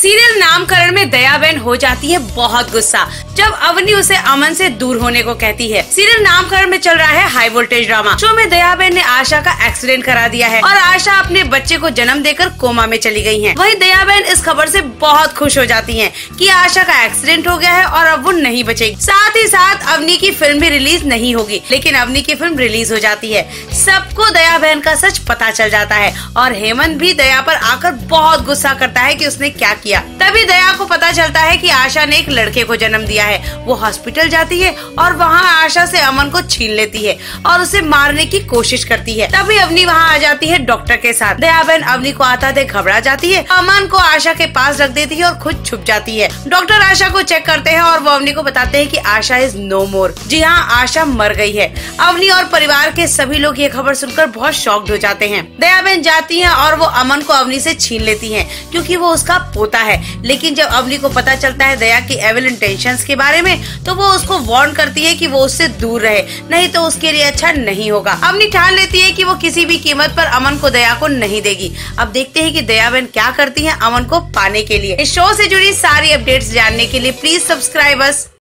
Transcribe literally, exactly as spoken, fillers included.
Serial नामकरण में दया बहन हो जाती है बहुत गुस्सा जब अवनी उसे अमन से दूर होने को कहती है। सीरियल नामकरण में चल रहा है हाई वोल्टेज ड्रामा। शो में दया बहन ने आशा का एक्सीडेंट करा दिया है और आशा अपने बच्चे को जन्म देकर कोमा में चली गई है। वहीं दया बहन इस खबर से बहुत खुश हो जाती है कि आशा का एक्सीडेंट हो गया है और अब वो नहीं बचेगी। साथ ही साथ अवनी की फिल्म भी रिलीज नहीं होगी, लेकिन अवनी की फिल्म रिलीज हो जाती है। सबको दया बहन का सच पता चल जाता है और हेमंत भी दया पर आकर बहुत गुस्सा करता है कि उसने क्या किया। तभी दया को पता चलता है कि आशा ने एक लड़के को जन्म दिया है। वो हॉस्पिटल जाती है और वहाँ आशा से अमन को छीन लेती है और उसे मारने की कोशिश करती है। तभी अवनी वहाँ आ जाती है डॉक्टर के साथ। दया बहन अवनी को आता देख घबरा जाती है, अमन को आशा के पास रख देती है और खुद छुप जाती है। डॉक्टर आशा को चेक करते हैं और वो अवनी को बताते हैं कि आशा इज नो मोर। जी हाँ, आशा मर गई है। अवनी और परिवार के सभी लोग ये खबर सुनकर बहुत शॉक्ड हो जाते हैं। दया बहन जाती है और वो अमन को अवनी से छीन लेती है क्योंकि वो उसका पोता है। लेकिन जब अवनी को पता चलता है दया की एविल इंटेंशंस के बारे में, तो वो उसको वार्न करती है कि वो उससे दूर रहे, नहीं तो उसके लिए अच्छा नहीं होगा। अवनी ठान लेती है कि वो किसी भी कीमत पर अमन को दया को नहीं देगी। अब देखते हैं कि दया बहन क्या करती है अमन को पाने के लिए। इस शो से जुड़ी सारी अपडेट्स जानने के लिए प्लीज सब्सक्राइब अस।